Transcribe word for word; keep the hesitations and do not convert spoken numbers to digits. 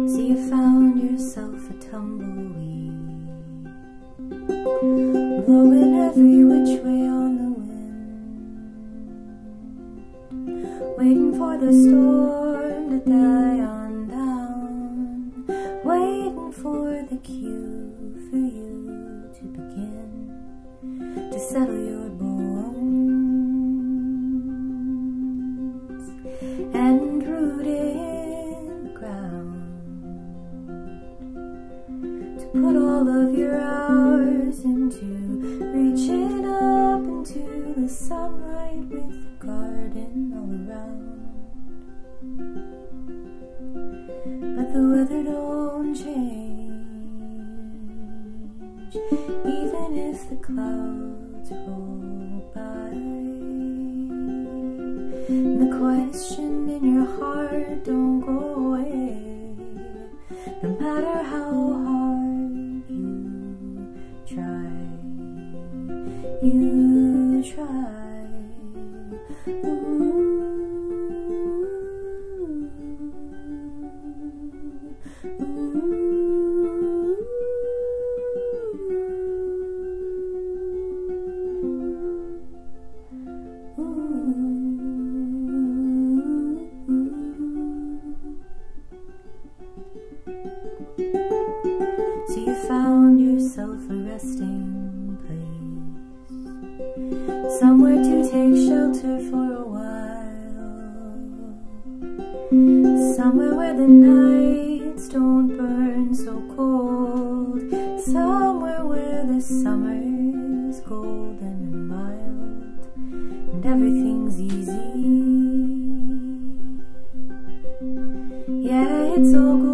So you found yourself a tumbleweed, blowing every which way on the wind, waiting for the storm to die on down, waiting for the cue for you to begin to settle your bones and root in the ground, to put all of your hours into reaching up into the sunlight with the garden all around. But the weather don't change, even if the clouds roll by. And the question in your heart don't go away, no matter how hard you try, you try. Ooh. So you found yourself a resting place, somewhere to take shelter for a while, somewhere where the nights don't burn so cold, somewhere where the summer's golden and mild, and everything's easy. Yeah, it's all good.